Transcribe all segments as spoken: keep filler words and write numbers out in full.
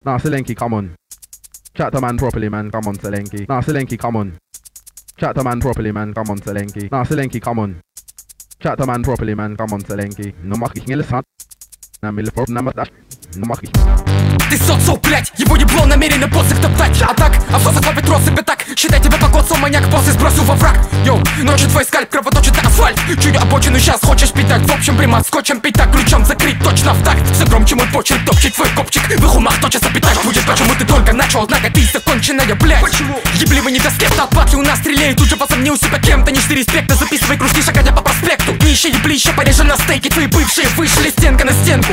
Nah, Selenki, come on. Chat to man properly, man. Come on, Selenki. Nah, Selenki, come on. Chat to man properly, man. Come on, Selenki. Nah, Selenki, come on. Chat to man properly, man. Come on, Selenki. No mach ich nicht сан. На миллион на мадаш. No mach ich. Ты соцо, блять, его ебло намеренно посох топтать. А так, а в сосах лапит россыпи так. Считай тебя покоцал маньяк, после сбросил во враг. Йоу, ночью твой скальп кровоточит на асфальт. Чую обочину, сейчас хочешь питать. В общем, примат скотчем пятак, ключом закрыть точно в такт. Все громче мой почерк, топчет твой копчик. В их умах точится питать будет. Почему ты только начал, однако ты законченная, блять. Почему? Ебливый недоскеп, от батки у нас стреляет. Тут же возомнил себя кем-то, ничто респекта. Записывай кружки, шагая по проспекту. Нищие еблища, порежи на стейки. Твои бывшие вышли стенка на стенку.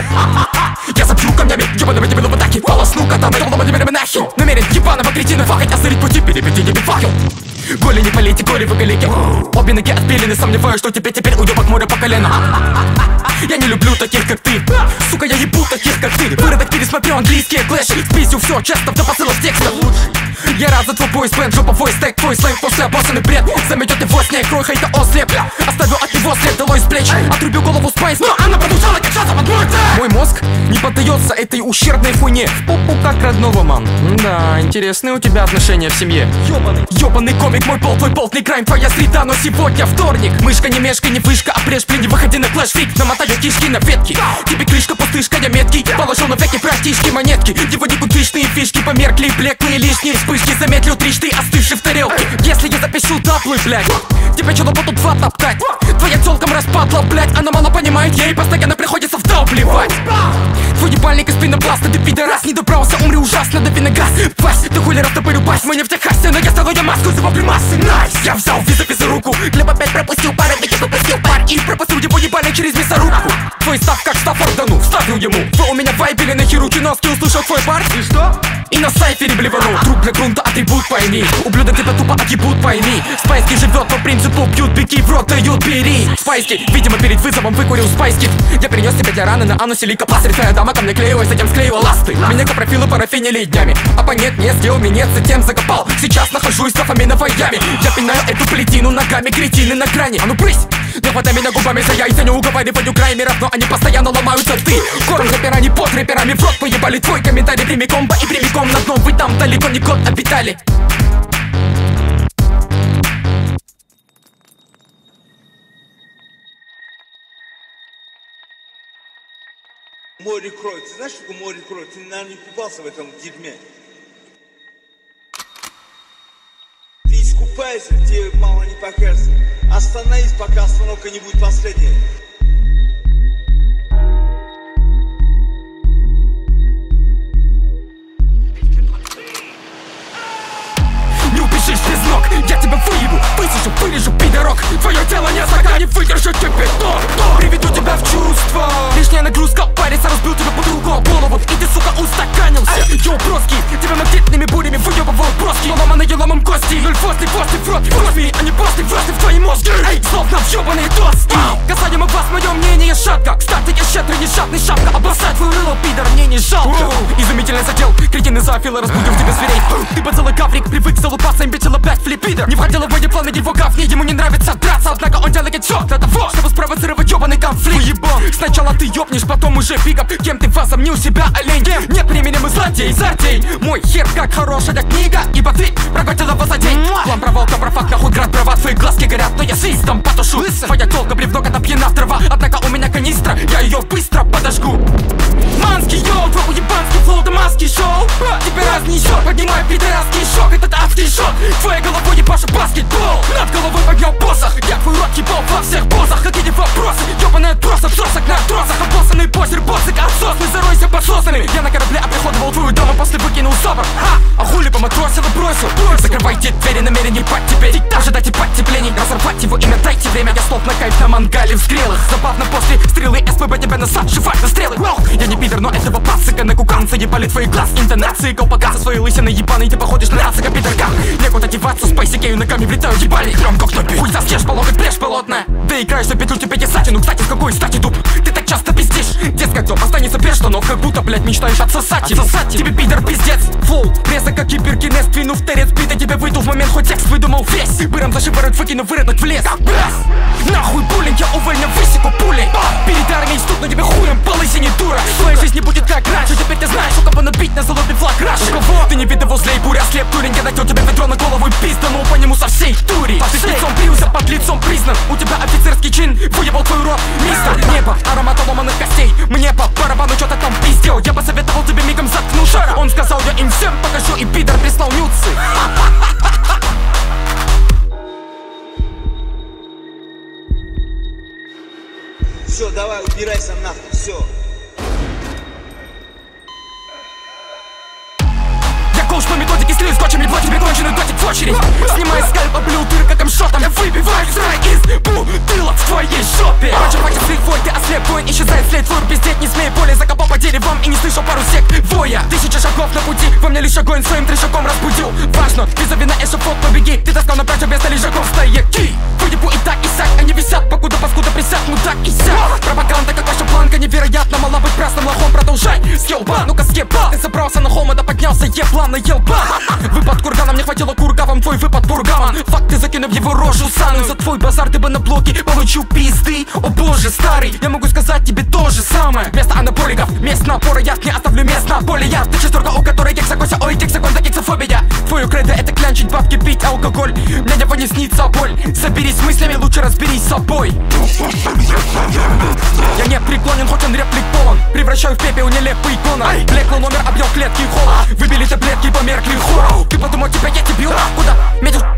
Я забью камнями, ебаного тебе в атаке. Полосну катаной, толного тебе нахер. Намерен ебаного кретина фахать, озарить пути, перепети, не бит факел. Голени полейте, горе в оголике. Обе ноги отпилены, сомневаюсь, что теперь теперь уебок моря по колено. Я не люблю таких, как ты. Сука, я ебу таких, как ты. Выродок, пересмотрю английские клэши. Списью все, часто до посылов текста. Я раз за твой бойсбенд, жоповой стек. Твой слэйв после обоссанный бред. Заметет его снег, крой хейта ослеп. Оставлю от него след, долой с плеч. Отрубю голову Спайс, но она продолжала качаться под мой. Мой мозг не поддается этой ущербной хуйне. В попу как родного, ман. Да, интересные у тебя отношения в семье. Ёбаный, ёбаный комик, мой пол, твой болт, не крайм, твоя среда. Но сегодня вторник. Мышка не мешка, не вышка, а прежь, блин, не выходи на клэш, фрик. Намотаю кишки на ветки. Тебе крышка, пустышка, я меткий. Положил на веки братишки монетки. Его никудышные фишки померкли, блеклые лишние вспышки. Замедлил трижды, остывший в тарелке. Если я запишу таплы, блядь, тебе что-то будут два топтать. Твоя тёлком распадла, блядь, она мало понимает, ей постоянно приходится вдавливать. Твой ебальник из пенопласта, ты пидорас, не добрался, умри ужасно, дави на газ. Вась, ты хули растопырю пасть, мы не в Техасе, но я стал я маску за вопли массы. Найс, я взял визу за руку, Глеб опять пропустил пары, таки пропустил пар и пропустил его ебальник через мясорубку. Твой став как Стаффорд, ну, вставил ему. Вы у меня вайбили на хирурги носки, услышал твой пар. И что? И на сайфере блеванул. Труп для грунта, атрибут пойми. Ублюдок тебя тупо отъебут, пойми. Спайски живет по принципу пьют, беги в рот, дают, бери. Спайски, видимо перед вызовом выкурил спайски. Я принес тебе для раны на анусе лейкопластырь. Твоя дама ко мне клеилась, затем склеила ласты. Меня капрофилы парафинили днями. Оппонент не сделал минет, затем закопал. Сейчас нахожусь в дофаминовой яме. Я пинаю эту плетину ногами, кретины на грани. А ну брысь! Не хватай меня губами за яйца, не уговариваю краймеров, но они постоянно ломаются. Ты корм за пирани, под рэперами в рот поебали. Твой комментарий прими комбо и прямиком на дно. Вы там далеко не кот обитали. Море крови. Ты знаешь, что такое море крови? Ты, наверное, не купался в этом дерьме. Ты искупайся, тебе мало не покажется. Остановись, пока остановка не будет последней. Не убежишь без ног, я тебя выебу, высушу, вырежу, пидорок. Твое тело не стакан, не выдержит тебе то, то. Приведу тебя в чувство. Лишняя нагрузка, парится, разбил тебя под другую голову. И ты, сука, устаканился. Йоу, броски, тебя магнитными бурями выебывают броски. Но ломаные ломом кости, нуль фосты, фосты, в рот. Фосты, а не посты, фосты в твои мозги. Эй, словно въебаные доски. Касаемо вас, мое мнение шатко. Кстати, я щедрый, не жадный, шапка. Обоссать твою рыло, пидор, мне не жалко. Изумительный задел, кретины зоофилы, разбудил тебя зверей. Ты поцелуй каврик, привык залупаться, имбецил опять флипидер. Не входила в мои планы его говни, ему не нравится драться. Однако он делает все для того, чтобы спровоцировать ёбаный конфликт. Уебан, сначала ты ёбнешь, потом уже пикап. Кем ты возомнил себя, олень? Кем? Нет времени, мы злодей, злодей. Мой хер как хорошая книга, ибо ты проглотила его за день. План провалка, профак, нахуй град, права. Твои глазки горят, но я свистом потушу. Твоя тёлка бревно, когда пьяна в дрова. Однако у меня канистра, я ее быстро подожгу. Манский йоу, твой уебанский флоу, дамасский шоу. Тебе разнесет, поднимай пидорасский шок. Этот адский шок, твоей головой ебашу баскетбол. Над головой поднял посох, я твой рот ебал во всех позах. Какие вопросы, ёбаный отброс, обсосок на тросах. Обоссанный позер, боссик, отсосный, заройся подсосанный. Я на корабле оприходовал твою дом, а после выкинул собор. Ха, а хули поматросил и бросил. Закрывайте двери, намерен ебать теперь. Ожидайте подтеплений, разорвать его имя, дайте время. Я словно кайф на мангале взгрел их. Забавно после стрелы СПБ тебя насаживать на стрелы. Я не пидор, но этого пацика на куканца ебали твои глаз. Интонации, колпака со своей лысиной ебаной. Ты походишь на нацика, пидорка. Некуда деваться, спайсикею ногами влетаю ебали. Громко кто пи. Хуй заскешь, полокоть, плешь полотная. Да играешь за петлю, тебе кисатину. Кстати, с какой стати дуб? Ты так часто пиздишь. Детская кто останется без штанов, как будто, блядь, мечтаешь отсосать. Отсосать тебе, пидор, пиздец. Флоу, резок, как гиперкинез. Твину в терец, бита тебя выйду в момент, хоть текст выдумал весь. Быром за шиворот выкину, выродок в лес. Нахуй буллинг, я увольня высеку пулей. Перед армией стукну тебе хуем по лысине, дура. Твоя жизнь не будет как раньше, теперь ты знаешь, у кого набить на залупе флаг. Глеб Турин, я надел тебе ведро на голову и пизданул по нему со всей тури. Ты с лицом бился, под лицом признан. У тебя офицерский чин, выебал твой рот, мистер. Небо, аромат ломаных костей. Мне по барабану что-то там пиздел. Я посоветовал тебе мигом заткнуться. Он сказал, я им всем покажу, и пидор прислал нюцы. Все, давай, убирайся нахуй, все. Я коуч по методике, слил скотчем, не платит тебе конченый дотик в очередь. Снимай скальп, облил дыры как амшотом. Я выбиваю срай из бутылок в твоей жопе. Короче, хватит слив вой, ты ослеп, воин, исчезает след твой. Пиздеть не смей, поле закопал по деревам и не слышал пару сек воя. Тысяча шагов на пути, во мне лишь огонь своим трешаком разбудил. Важно, ты зови на эшафот, побеги. Ты таскал на плечо без лежаков стояки. Выебу и так и сяк, они висят, покуда паскуда присяг, ну так и сяк. Пропаганда, как ваша планка, невероятно мала быть красным лохом. Продолжай, съелба, ну-ка съеба. Ты собрался на холм, да поднялся, еблан, наел бан. Выпад курганом, не хватило кургавам, твой выпад бургаман. Факты закину в его рожу сану. За твой базар ты бы на блоке получил пизды. О боже, старый, я могу сказать тебе то же самое. Вместо анаболиков, мест напора, я не оставлю мест на поле. Я ты шестерка, у которой гексакося, ой, гексагон, да гексофобия. Твою кредо это клянчить, бабки, пить алкоголь. Мне его не снится боль. Соберись с мыслями, лучше разберись с собой. Я не преклонен, хоть он реплик полон. Превращаю в пепел нелепый икона. Блеклый номер, объел клетки холод. Выбили таблетки, померкли хоррор. Ты подумал, тебя я дебил? Куда? Медик